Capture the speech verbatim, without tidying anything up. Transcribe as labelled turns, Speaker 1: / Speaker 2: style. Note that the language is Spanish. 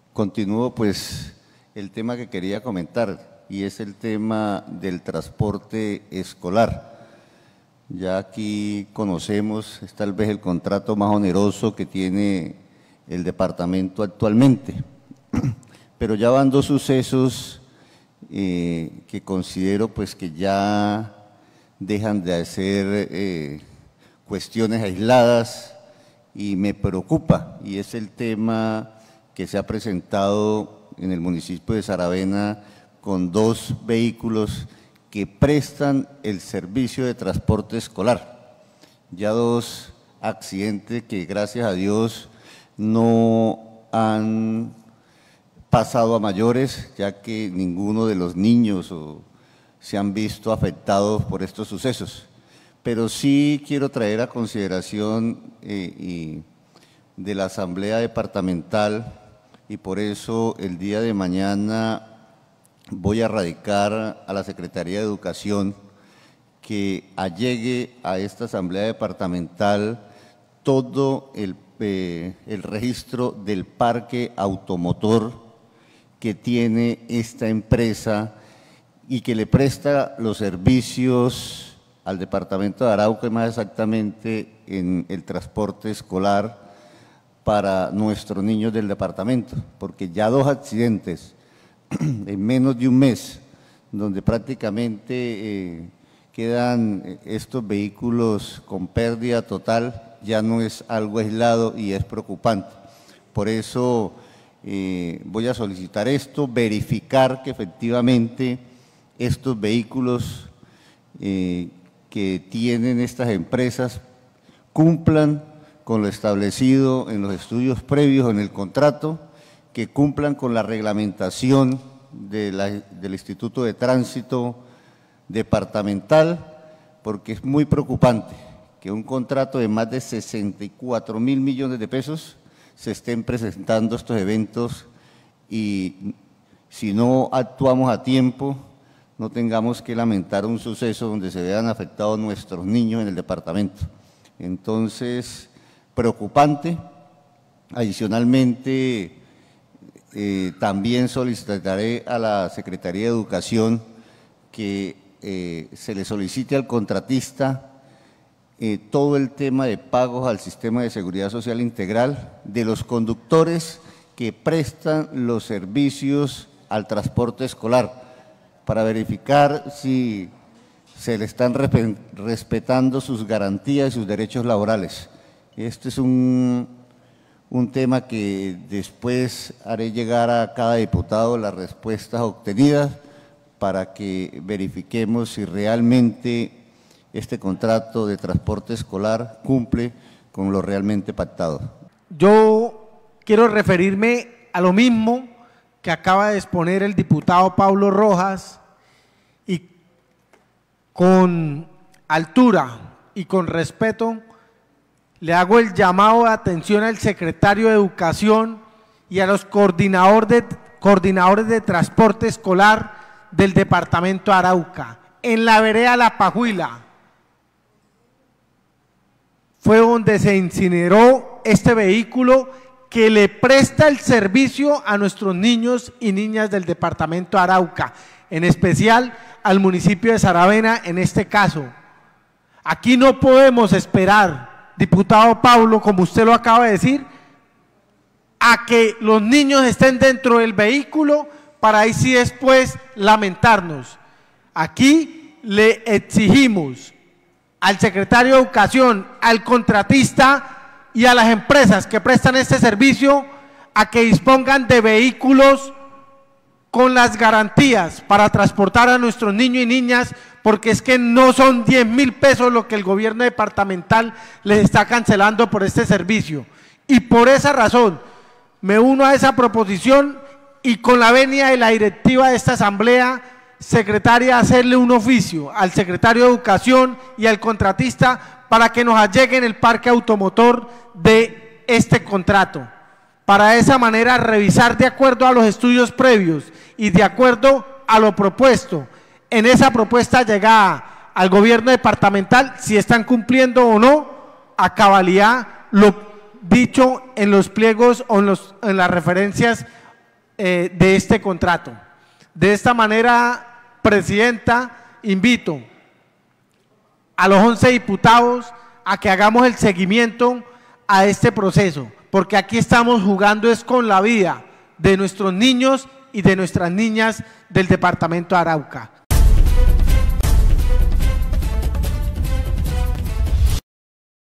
Speaker 1: Continúo pues el tema que quería comentar y es el tema del transporte escolar. Ya aquí conocemos, es tal vez el contrato más oneroso que tiene el departamento actualmente, pero ya van dos sucesos eh, que considero pues que ya dejan de ser eh, cuestiones aisladas y me preocupa, y es el tema que se ha presentado en el municipio de Saravena con dos vehículos que prestan el servicio de transporte escolar. Ya dos accidentes que gracias a Dios no han pasado a mayores, ya que ninguno de los niños o, se han visto afectados por estos sucesos. Pero sí quiero traer a consideración eh, y de la Asamblea Departamental, y por eso el día de mañana voy a radicar a la Secretaría de Educación que allegue a esta Asamblea Departamental todo el, eh, el registro del parque automotor que tiene esta empresa y que le presta los servicios al departamento de Arauca, y más exactamente en el transporte escolar para nuestros niños del departamento, porque ya dos accidentes en menos de un mes, donde prácticamente eh, quedan estos vehículos con pérdida total, ya no es algo aislado y es preocupante. Por eso eh, voy a solicitar esto, verificar que efectivamente estos vehículos eh, que tienen estas empresas cumplan con lo establecido en los estudios previos en el contrato, que cumplan con la reglamentación de la, del Instituto de Tránsito Departamental, porque es muy preocupante que un contrato de más de sesenta y cuatro mil millones de pesos se estén presentando estos eventos y si no actuamos a tiempo, no tengamos que lamentar un suceso donde se vean afectados nuestros niños en el departamento. Entonces, preocupante. Adicionalmente, eh, también solicitaré a la Secretaría de Educación que eh, se le solicite al contratista eh, todo el tema de pagos al Sistema de Seguridad Social Integral de los conductores que prestan los servicios al transporte escolar, para verificar si se le están respetando sus garantías y sus derechos laborales. Este es un, un tema que después haré llegar a cada diputado las respuestas obtenidas para que verifiquemos si realmente este contrato de transporte escolar cumple con lo realmente pactado.
Speaker 2: Yo quiero referirme a lo mismo que acaba de exponer el diputado Pablo Rojas, y con altura y con respeto le hago el llamado de atención al secretario de Educación y a los coordinador de, coordinadores de transporte escolar del departamento de Arauca. En la vereda La Pajuila fue donde se incineró este vehículo que le presta el servicio a nuestros niños y niñas del departamento de Arauca, en especial al municipio de Saravena en este caso. Aquí no podemos esperar, diputado Pablo, como usted lo acaba de decir, a que los niños estén dentro del vehículo para ahí sí después lamentarnos. Aquí le exigimos al secretario de Educación, al contratista y a las empresas que prestan este servicio a que dispongan de vehículos con las garantías para transportar a nuestros niños y niñas, porque es que no son diez mil pesos lo que el gobierno departamental les está cancelando por este servicio. Y por esa razón me uno a esa proposición y con la venia de la directiva de esta asamblea, secretaria, hacerle un oficio al secretario de Educación y al contratista para que nos alleguen el parque automotor de este contrato. Para de esa manera revisar de acuerdo a los estudios previos y de acuerdo a lo propuesto en esa propuesta llegada al gobierno departamental, si están cumpliendo o no a cabalidad lo dicho en los pliegos o en, los, en las referencias eh, de este contrato. De esta manera, Presidenta, invito a los once diputados a que hagamos el seguimiento a este proceso, porque aquí estamos jugando es con la vida de nuestros niños y de nuestras niñas del departamento de Arauca.